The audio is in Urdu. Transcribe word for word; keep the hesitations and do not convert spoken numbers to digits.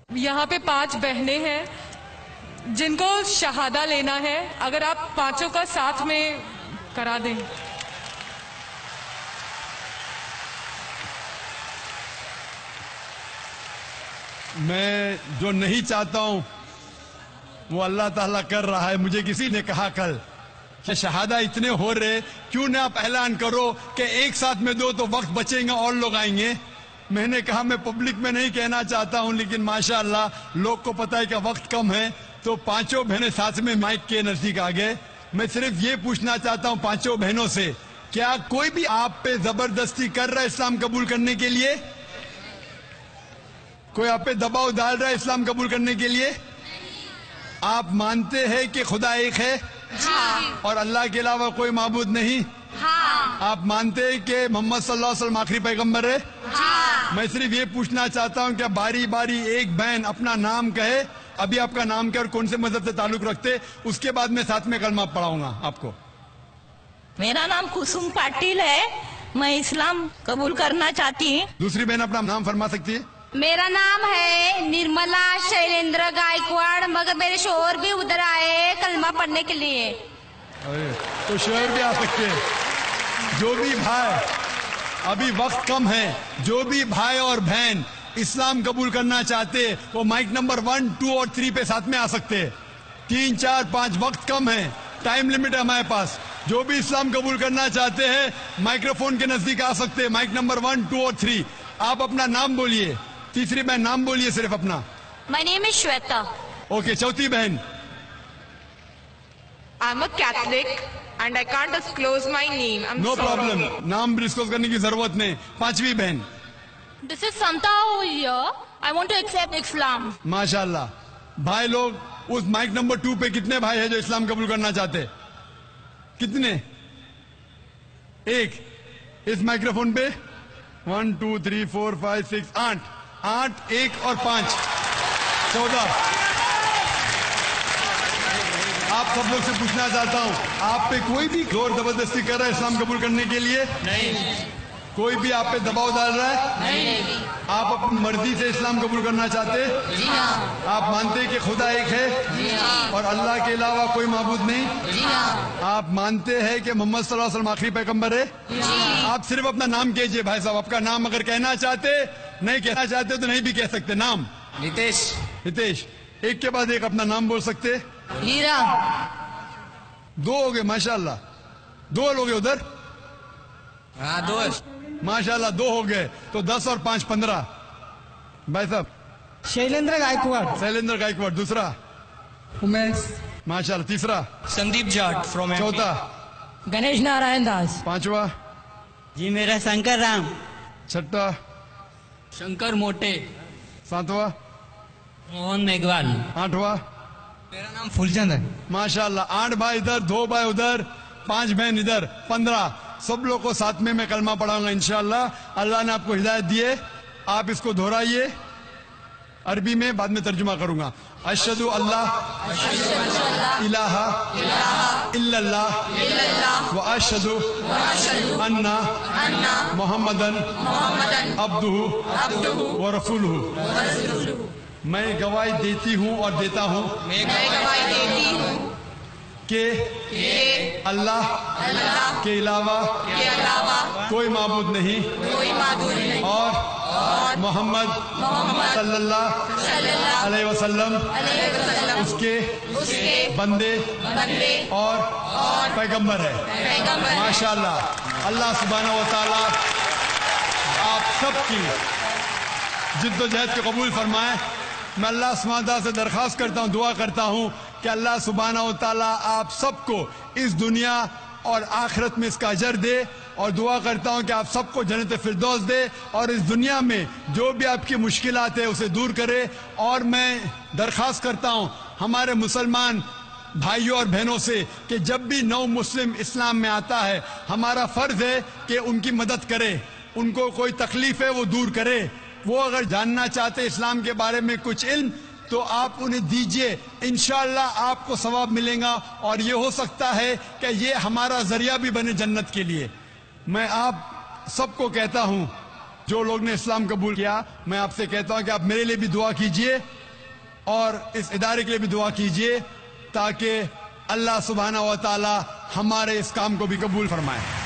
یہاں پہ پانچ بہنیں ہیں جن کو شہادہ لینا ہے، اگر آپ پانچوں کا ساتھ میں کرا دیں۔ میں جو نہیں چاہتا ہوں وہ اللہ تعالیٰ کر رہا ہے۔ مجھے کسی نے کہا کل کہ شہادہ اتنے ہو رہے، کیوں نہ آپ اعلان کرو کہ ایک ساتھ میں دو تو وقت بچیں گا اور لوگ آئیں گے۔ میں نے کہا میں پبلک میں نہیں کہنا چاہتا ہوں، لیکن ماشاءاللہ لوگ کو پتا ہے کہ وقت کم ہے، تو پانچوں بہنیں ساتھ میں مائک کے نزدیک آ گئے۔ میں صرف یہ پوچھنا چاہتا ہوں پانچوں بہنوں سے، کیا کوئی بھی آپ پہ زبردستی کر رہا ہے اسلام قبول کرنے کے لیے؟ کوئی آپ پہ دباؤ ڈال رہا ہے اسلام قبول کرنے کے لیے؟ آپ مانتے ہیں کہ خدا ایک ہے اور اللہ کے علاوہ کوئی معبود نہیں؟ آپ مانتے ہیں کہ محمد صلی اللہ علیہ وسلم آخری پیغمبر ہے؟ میں صرف یہ پوچھنا چاہتا ہوں کہ باری باری ایک بہن اپنا نام کہے، ابھی آپ کا نام کیا اور کون سے مذہب سے تعلق رکھتے، اس کے بعد میں ساتھ میں کلمہ پڑھاؤں گا آپ کو۔ میرا نام کسم پاٹل ہے، میں اسلام قبول کرنا چاہتی ہوں۔ دوسری بہن اپنا نام فرما سکتی ہے؟ میرا نام ہے نرملا شیلیندر گائیکواڑ، مگر میرے شوہر بھی ادھر آئے کلمہ پڑھنے کے لیے۔ تو شوہر بھی آ سکتے ہیں۔ جو بھی بھائی، ابھی وقت کم ہے، جو بھی بھائی اور بہن اسلام قبول کرنا چاہتے وہ مائک نمبر ون ٹو اور تھری پہ ساتھ میں آ سکتے ہیں۔ تین چار پانچ وقت کم ہے، ٹائم لمٹ ہے ہمارے پاس۔ جو بھی اسلام قبول کرنا چاہتے ہیں مائکروفون کے نزدیک آ سکتے ہیں، مائک نمبر ون ٹو اور تھری۔ آپ اپنا نام بولیے، تیسری بہن نام بولیے صرف اپنا۔ My name is Shweta. Okay, چوتھی بہن۔ I'm a Catholic and I can't disclose my name. I'm no sorry. Problem, نام ڈسکلوز کرنے کی ضرورت نہیں۔ پانچویں بہن۔ This is Santa over here. I want to accept Islam. ماشاءاللہ بھائی لوگ اس مائک نمبر ٹو پہ کتنے بھائی ہیں جو اسلام قبول کرنا چاہتے؟ کتنے؟ ایک۔ اس مائکروفون پہ one two three four five six آٹھ آٹھ ایک اور پانچ چودہ۔ آپ سب لوگ سے پوچھنا چاہتا ہوں، آپ پہ کوئی بھی زور زبردستی کر رہا ہے اسلام قبول کرنے کے لیے؟ نہیں۔ کوئی بھی آپ پہ دباؤ ڈال رہا ہے؟ نہیں۔ آپ اپنی مرضی سے اسلام قبول کرنا چاہتے؟ جی ہاں۔ آپ مانتے کہ خدا ایک ہے؟ جی ہاں۔ اور اللہ کے علاوہ کوئی معبود نہیں؟ جی ہاں۔ آپ مانتے ہیں کہ محمد صلی اللہ علیہ وسلم آخری پیغمبر ہے؟ جی۔ آپ صرف اپنا نام کہیے بھائی صاحب، آپ کا نام اگر کہنا چاہتے، نہیں کہنا چاہتے تو نہیں بھی کہہ سکتے۔ نام؟ نتیش۔ نتیش۔ ایک کے بعد ایک اپنا نام بول سکتے؟ ہیرا۔ دو ہو گئے ماشاءاللہ، دو لوگ ادھر؟ ہاں دو۔ ماشاءاللہ دو ہو گئے، تو دس اور پانچ پندرہ۔ بھائی صاحب؟ شیلیندر گائیکواڑ۔ شیلیندر گائیکواڑ۔ دوسرا؟ امیش۔ ماشاءاللہ۔ تیسرا؟ سندیپ جاٹ فرام۔ چوتھا؟ گنیش نارائن داس۔ پانچواں؟ جی میرا شنکر رام۔ چھٹا؟ شنکر موٹے۔ ساتواں؟ موہن میگوال۔ آٹھواں؟ میرا نام فلچند ہے۔ ماشاءاللہ آٹھ بھائی ادھر، دو بھائی ادھر، پانچ بہن ادھر، پندرہ۔ سب لوگ کو ساتھ میں میں کلمہ پڑھاؤں گا انشاءاللہ۔ اللہ نے آپ کو ہدایت دیے، آپ اس کو دہرائیے عربی میں، بعد میں ترجمہ کروں گا۔ اشہد اللہ الہ الا اللہ و اشہد ان محمدن عبدہ و رسولہ۔ میں گواہی دیتی ہوں اور دیتا ہوں میں گواہی دیتی ہوں کہ اللہ کے علاوہ کوئی معبود نہیں اور محمد صلی اللہ علیہ وسلم اس کے بندے اور پیغمبر ہے۔ ماشاءاللہ اللہ سبحانہ و تعالی آپ سب کی جد و جہد کو قبول فرمائے۔ میں اللہ سبحانہ و تعالی سے درخواست کرتا ہوں، دعا کرتا ہوں کہ اللہ سبحانہ و تعالیٰ آپ سب کو اس دنیا اور آخرت میں اس کا اجر دے، اور دعا کرتا ہوں کہ آپ سب کو جنت فردوس دے، اور اس دنیا میں جو بھی آپ کی مشکلات ہیں اسے دور کرے۔ اور میں درخواست کرتا ہوں ہمارے مسلمان بھائیوں اور بہنوں سے کہ جب بھی نو مسلم اسلام میں آتا ہے ہمارا فرض ہے کہ ان کی مدد کرے، ان کو کوئی تکلیف ہے وہ دور کرے۔ وہ اگر جاننا چاہتے اسلام کے بارے میں کچھ علم تو آپ انہیں دیجئے، انشاءاللہ آپ کو ثواب ملے گا، اور یہ ہو سکتا ہے کہ یہ ہمارا ذریعہ بھی بنے جنت کے لیے۔ میں آپ سب کو کہتا ہوں جو لوگ نے اسلام قبول کیا، میں آپ سے کہتا ہوں کہ آپ میرے لیے بھی دعا کیجئے اور اس ادارے کے لیے بھی دعا کیجئے تاکہ اللہ سبحانہ و تعالی ہمارے اس کام کو بھی قبول فرمائے.